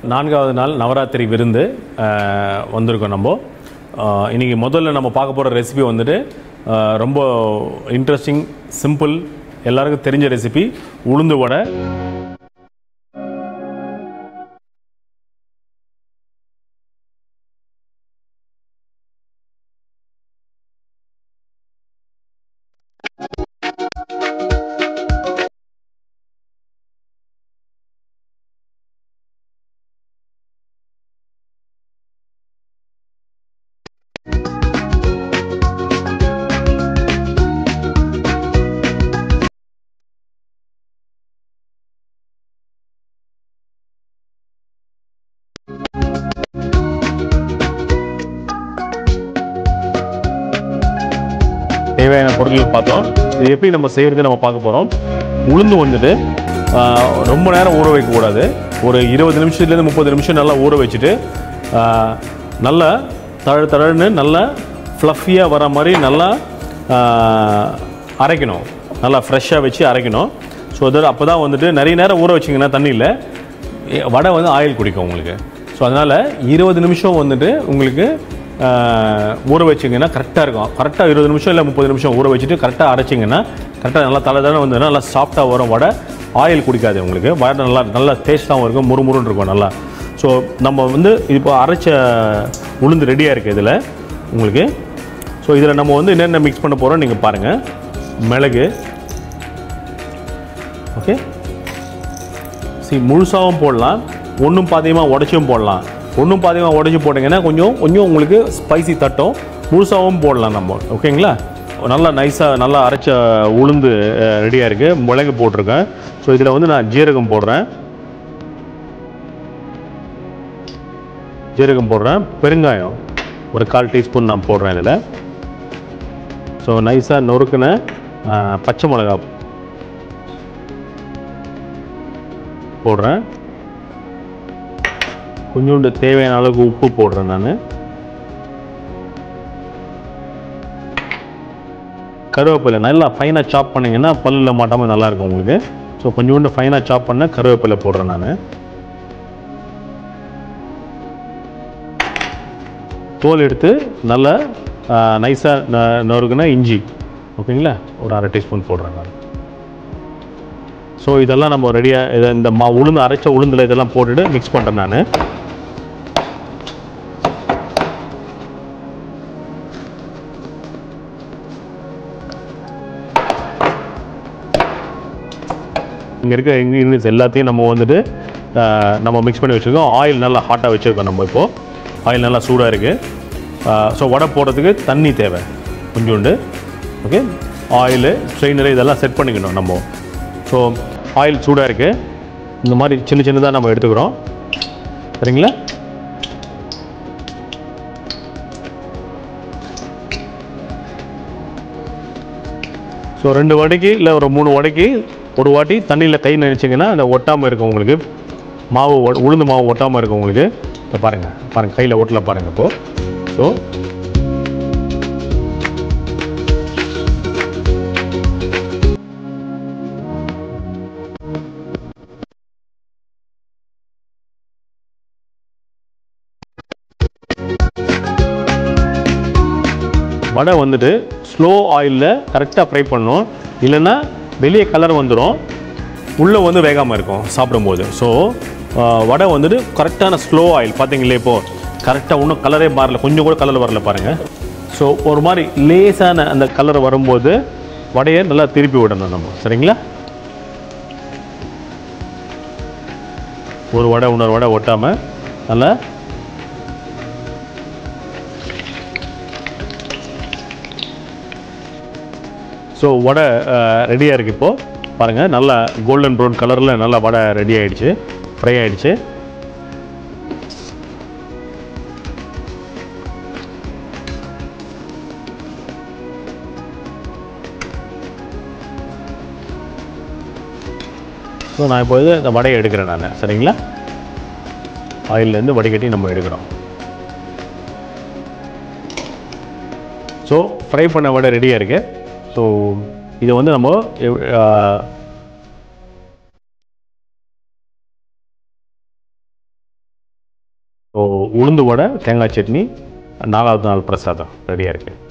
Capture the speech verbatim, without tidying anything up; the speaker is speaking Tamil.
நான்காவது நாள் நவராத்திரி விருந்து வந்திருக்கோம். நம்ம இன்றைக்கி முதல்ல நம்ம பார்க்க போகிற ரெசிபி வந்துட்டு ரொம்ப இன்ட்ரெஸ்டிங், சிம்பிள், எல்லாருக்கும் தெரிஞ்ச ரெசிபி உளுந்து வடை. தேவையான பொருட்கள் பார்த்தோம். இது எப்படி நம்ம செய்கிறது நம்ம பார்க்க போகிறோம். உளுந்து வந்துட்டு ரொம்ப நேரம் ஊற வைக்கக்கூடாது. ஒரு இருபது நிமிஷத்துலேருந்து முப்பது நிமிஷம் நல்லா ஊற வச்சுட்டு நல்லா தழு தழன்னு நல்லா ஃப்ளஃபியாக வர மாதிரி நல்லா அரைக்கணும். நல்லா ஃப்ரெஷ்ஷாக வச்சு அரைக்கணும். ஸோ அது அப்போ தான் வந்துட்டு நிறைய நேரம் ஊற வச்சிங்கன்னா தண்ணியில் வடை வந்து ஆயில் குடிக்கும் உங்களுக்கு. ஸோ அதனால் இருபது நிமிஷம் வந்துட்டு உங்களுக்கு ஊற வச்சிங்கன்னா கரெக்டாக இருக்கும். கரெக்டாக இருபது நிமிஷம் இல்லை முப்பது நிமிஷம் ஊற வச்சுட்டு கரெக்டாக அரைச்சிங்கன்னா கரெக்டாக நல்லா தலை தலை வந்து நல்லா சாஃப்டாக வரும் வடை. ஆயில் குடிக்காது உங்களுக்கு. வடை நல்லா நல்லா டேஸ்ட்டாகவும் இருக்கும், முறுமுறுன்னு இருக்கும் நல்லா. ஸோ நம்ம வந்து இப்போ அரைச்ச உளுந்து ரெடியாக இருக்குது இதில் உங்களுக்கு. ஸோ இதில் நம்ம வந்து என்னென்ன மிக்ஸ் பண்ண போகிறோம் நீங்கள் பாருங்கள். மிளகு, ஓகே, சரி, முழுசாகவும் போடலாம், ஒன்றும் பாதியமாக உடச்சும் போடலாம். ஒன்றும் பாதியமாக உடச்சி போட்டிங்கன்னா கொஞ்சம் கொஞ்சம் உங்களுக்கு ஸ்பைசி தட்டும். முழுசாகவும் போடலாம் நம்ம, ஓகேங்களா. நல்லா நைஸாக நல்லா அரைச்ச உளுந்து ரெடியாக இருக்குது. மிளகு போட்டிருக்கேன். ஸோ இதில் வந்து நான் ஜீரகம் போடுறேன் ஜீரகம் போடுறேன் பெருங்காயம் ஒரு கால் டீஸ்பூன் நான் போடுறேன் இதில். ஸோ நைஸாக நொறுக்குன பச்சை மிளகா போடுறேன். கொஞ்சோண்டு தேவையான அளவுக்கு உப்பு போடுறேன் நான். கருவேப்பிலை நல்லா ஃபைனாக சாப் பண்ணிங்கன்னா பல்லில் மாட்டாமல் நல்லாயிருக்கும் உங்களுக்கு. ஸோ கொஞ்சோண்டு ஃபைனாக சாப் பண்ண கருவேப்பிலை போடுறேன் நான். தோல் எடுத்து நல்லா நைஸாக நொறுக்குனா இஞ்சி, ஓகேங்களா, ஒரு அரை டீஸ்பூன் போடுறேன் நான். ஸோ இதெல்லாம் நம்ம ரெடியாக இதை இந்த மா உளுந்து அரைச்ச உளுந்தில் இதெல்லாம் போட்டுட்டு மிக்ஸ் பண்ணுறேன் நான். இங்கே இருக்க இன்க்ரீடியன்ஸ் எல்லாத்தையும் நம்ம வந்துட்டு நம்ம மிக்ஸ் பண்ணி வச்சுருக்கோம். ஆயில் நல்லா ஹாட்டாக வச்சுருக்கோம் நம்ம. இப்போது ஆயில் நல்லா சூடாக இருக்குது. ஸோ வடை போடுறதுக்கு தண்ணி தேவை கொஞ்சோண்டு, ஓகே. ஆயிலு, ஸ்ட்ரெயினரு இதெல்லாம் செட் பண்ணிக்கணும் நம்ம. ஸோ ஆயில் சூடாக இருக்குது. இந்த மாதிரி சின்ன சின்னதாக நம்ம எடுத்துக்கிறோம், சரிங்களா. ஸோ ரெண்டு வடைக்கு இல்லை ஒரு மூணு வடைக்கு ஒரு வாட்டி தண்ணியில் கை நினச்சிங்கன்னா அந்த ஒட்டாமல் இருக்கும் உங்களுக்கு. மாவு உளுந்து மாவு ஒட்டாமல் இருக்கும் உங்களுக்கு. இப்போ பாருங்கள் பாருங்கள் கையில் ஒட்டல பாருங்கள். இப்போது ஸோ வடை வந்துட்டு ஸ்லோ ஆயிலில் கரெக்டாக ஃப்ரை பண்ணணும். இல்லைன்னா வெளியே கலர் வந்துடும், உள்ளே வந்து வேகாமல் இருக்கும் சாப்பிடும்போது. ஸோ வடை வந்துட்டு கரெக்டான ஸ்லோ ஆயில் பார்த்தீங்களே. இப்போது கரெக்டாக இன்னும் கலரே மாறல, கொஞ்சம் கூட கலர் வரல பாருங்கள். ஸோ ஒரு மாதிரி லேசான அந்த கலர் வரும்போது வடையை நல்லா திருப்பி விடணும் நம்ம, சரிங்களா. ஒரு வடை இன்னொரு வடை ஒட்டாமல் நல்லா ஸோ வடை ரெடியாக இருக்குது. இப்போது பாருங்கள் நல்லா கோல்டன் ப்ரௌன் கலரில் நல்லா வடை ரெடி ஆகிடுச்சு, ஃப்ரை ஆகிடுச்சு. ஸோ நான் இப்போ இந்த வடையை எடுக்கிறேன் நான், சரிங்களா. ஆயிலேருந்து வடிகட்டி நம்ம எடுக்கிறோம். ஸோ ஃப்ரை பண்ண வடை ரெடியாக இருக்குது. ஸோ இதை வந்து நம்ம uh, ஸோ உளுந்து வடை தேங்காய் சட்னி நாலாவது நாள் பிரசாதம் ரெடியாக இருக்குது.